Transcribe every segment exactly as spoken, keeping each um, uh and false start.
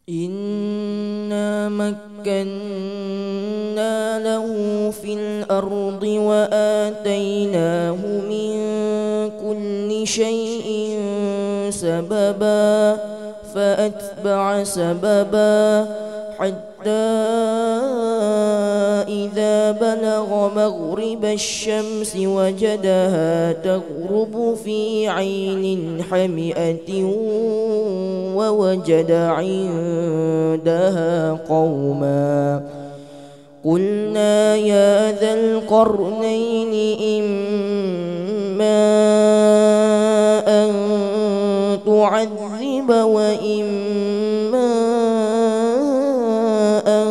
إنا مكنا له في الأرض وآتيناه من كل شيء سببا فأتبع سببا حتى إذا بلغ مغرب الشمس وجدها تغرب في عين حمئة ووجد عندها قوما قلنا يا ذا القرنين إما أن تعذب وإما أن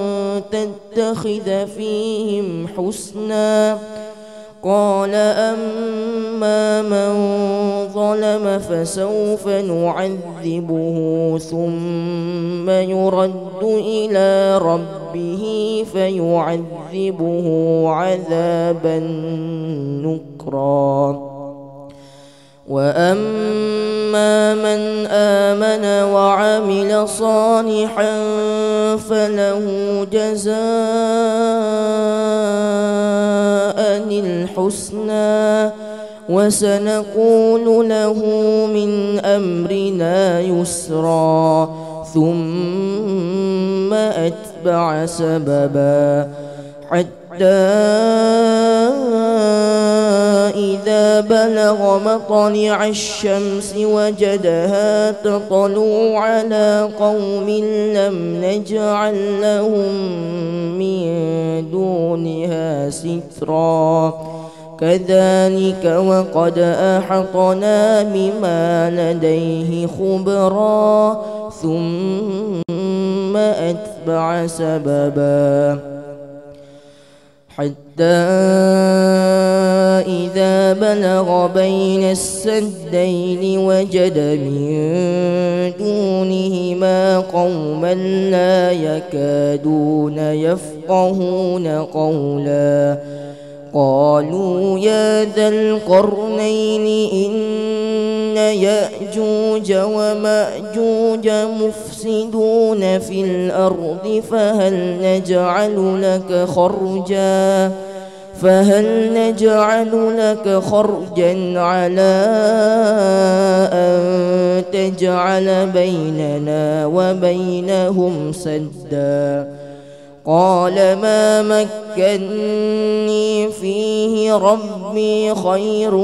تتخذ فيهم حسنا قال أما من ظلم فسوف نعذبه ثم يرد إلى ربه فيعذبه عذابا نكرا وأما من آمن وعمل صالحا فله جزاء الحسنى وسنقول له من أمرنا يسرا ثم أتبع سببا حتى إذا بلغ مطلع الشمس وجدها تطلع على قوم لم نجعل لهم من دونها سترا كذلك وقد أحطنا بما لديه خبرا ثم أتبع سببا حتى إذا بلغ بين السدين وجد من دونهما قوما لا يكادون يفقهون قولا قالوا يا ذا القرنين إن يأجوج ومأجوج مفسدون في الأرض فهل نجعل لك خرجا فهل نجعل لك خرجا على أن تجعل بيننا وبينهم سدا قال ما مكني فيه ربي خير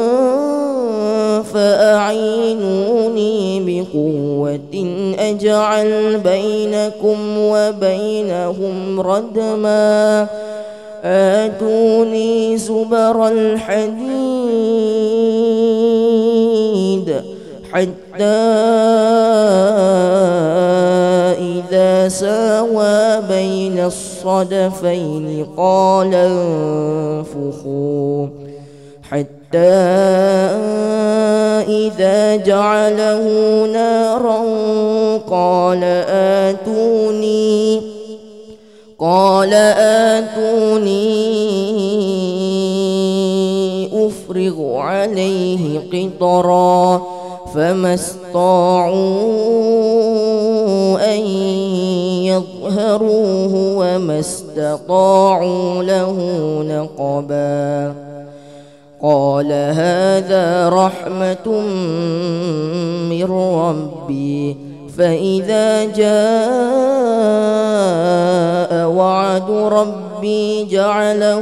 فأعينوني بقوة أجعل بينكم وبينهم ردما آتوني زبر الحديد حتى إذا ساوى بين الصدفين قال انفخوا حتى إذا جعله نارا قال آتوني قال آتوني أفرغ عليه قطرا فما استطاعوا أن يظهروه وما استطاعوا له نقبا قال هذا رحمة من ربي فإذا جاء وعد ربي جعله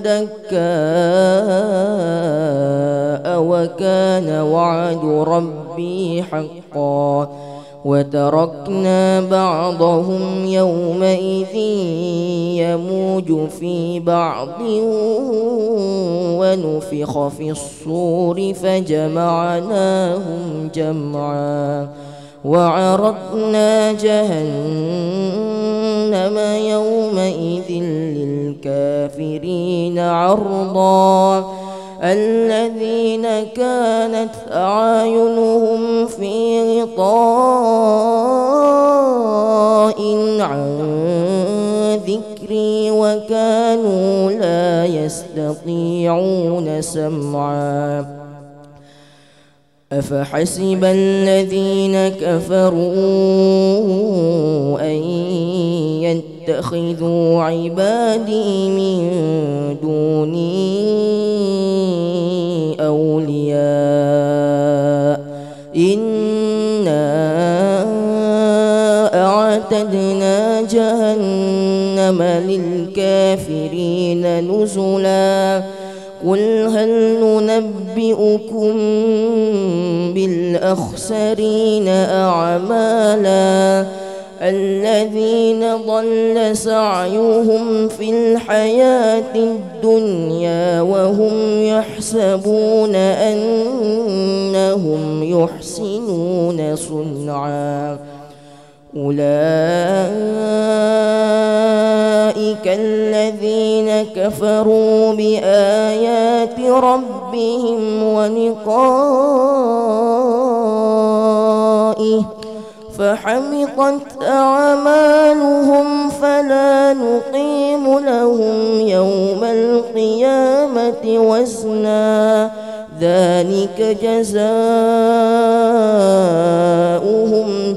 دكاء وكان وعد ربي حقا وتركنا بعضهم يومئذ يموج في بعض ونفخ في الصور فجمعناهم جمعا وعرضنا جهنم يومئذ للكافرين عرضا الذين كانت أعينهم في غطاء عن ذكري وكانوا لا يستطيعون سمعا أفحسب الذين كفروا أن يتخذوا عبادي من دوني أولياء إنا أعتدنا جهنم للكافرين نزلا قل هل ننبئكم بالأخسرين أعمالا الذين ضل سعيهم في الحياة الدنيا وهم يحسبون أنهم يحسنون صنعا أولئك الذين كفروا بآيات ربهم ولقائه فحمطت أعمالهم فلا نقيم لهم يوم القيامة وزنا ذلك جزاؤهم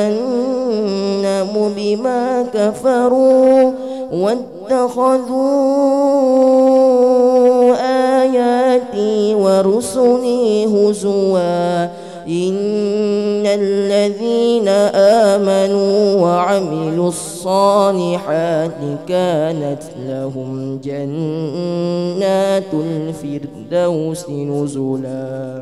جهنم بما كفروا واتخذوا آياتي ورسلي هزوا إن الذين آمنوا وعملوا الصالحات كانت لهم جنات الفردوس نزلا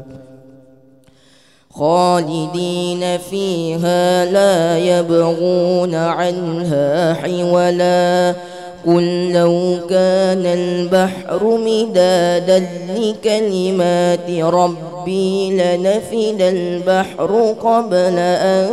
خالدين فيها لا يبغون عنها حولا قل لو كان البحر مدادا لكلمات ربي لنفد البحر قبل أن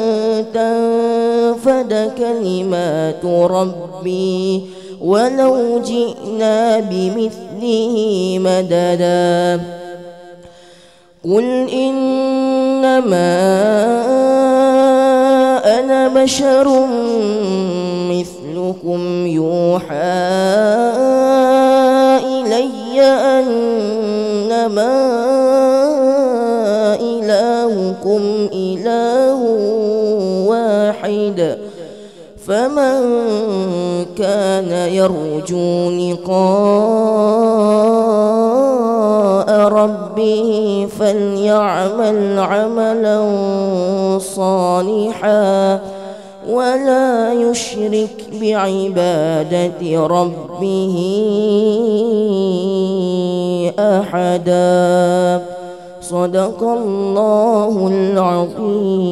تنفد كلمات ربي ولو جئنا بمثله مددا قل إنما أنا بشر مثلكم يوحى إلي أنما إلهكم إله واحد فمن كان يرجو لقاء ربه فليعمل عملا صالحا ولا يشرك بعبادة ربه أحدا صدق الله العظيم.